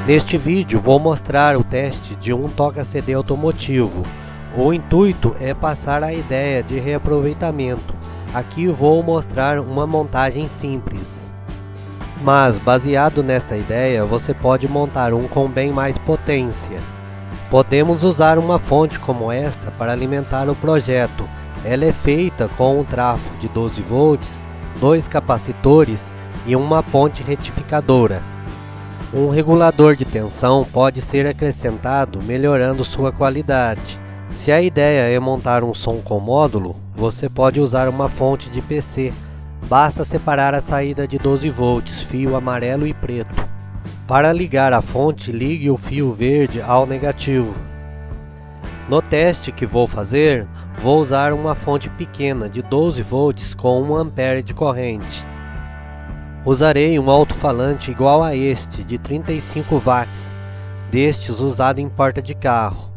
Neste vídeo vou mostrar o teste de um toca-CD automotivo. O intuito é passar a ideia de reaproveitamento. Aqui vou mostrar uma montagem simples. Mas baseado nesta ideia, você pode montar um com bem mais potência. Podemos usar uma fonte como esta para alimentar o projeto. Ela é feita com um trafo de 12 volts, 2 capacitores e uma ponte retificadora. Um regulador de tensão pode ser acrescentado, melhorando sua qualidade. Se a ideia é montar um som com módulo, você pode usar uma fonte de PC. Basta separar a saída de 12 volts, fio amarelo e preto. Para ligar a fonte, ligue o fio verde ao negativo. No teste que vou fazer, vou usar uma fonte pequena de 12 volts com 1 ampere de corrente. Usarei um alto-falante igual a este, de 35 watts, destes usado em porta de carro.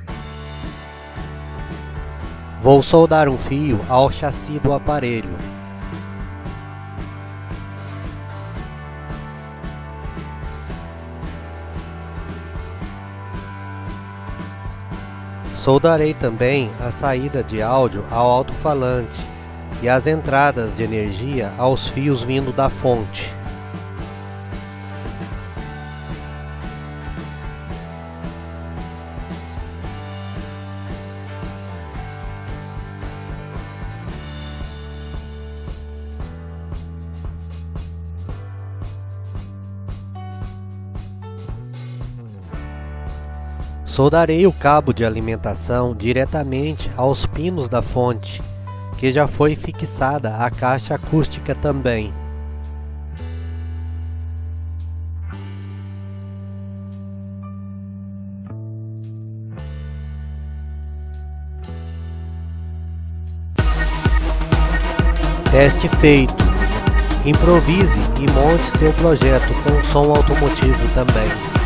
Vou soldar um fio ao chassi do aparelho. Soldarei também a saída de áudio ao alto-falante e as entradas de energia aos fios vindo da fonte. Soldarei o cabo de alimentação diretamente aos pinos da fonte, que já foi fixada a caixa acústica também. Teste feito. Improvise e monte seu projeto com som automotivo também.